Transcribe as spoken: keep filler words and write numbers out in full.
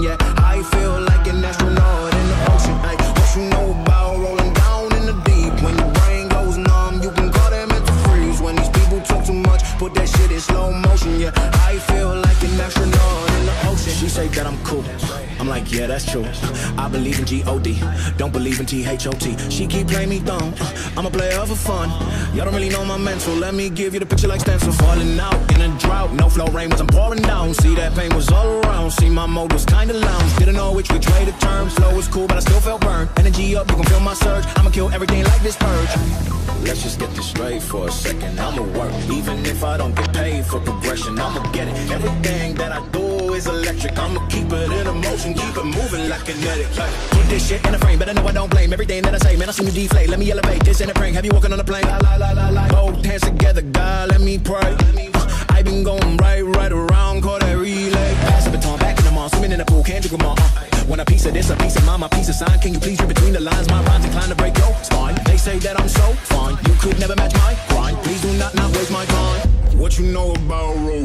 motion, yeah. I feel like an astronaut in the ocean. Ay, what you know about rolling down in the deep? When your brain goes numb, you can call that mental freeze. When these people talk too much, put that shit in slow motion, yeah. I feel like an astronaut in the ocean. She say that I'm cool, I'm like, yeah, that's true. I believe in G O D, don't believe in T H O T. She keep playing me dumb, I'm a player for fun. Y'all don't really know my mental, let me give you the picture like stencil. Falling out in a drought, no flow rain was I'm pouring down. See that pain was all around, see my mode was kinda lounge. Didn't know which which way to turn, flow was cool but I still felt burned. Energy up, you can feel my surge, I'ma kill everything like this purge. Let's just get this straight for a second, I'ma work. Even if I don't get paid for progression, I'ma get it. Everything that I do is electric, I'ma keep it in motion, keep it moving like kinetic. Like, keep this shit in a frame, better know I don't blame everything that I say. Man, I seem to deflate, let me elevate this in a prank. Have you walking on a plane? La, la, la, la, la. Both hands together, God, let me pray. uh, I been going right, right around, call that relay. Pass the baton, back in the mall, swimming in the pool, can't drink them all. uh, Want a piece of this, a piece of mine, my piece of sign. Can you please read between the lines? My rhymes inclined to break your spine. They say that I'm so fine, you could never match my grind. Please do not, not waste my time. What you know about roll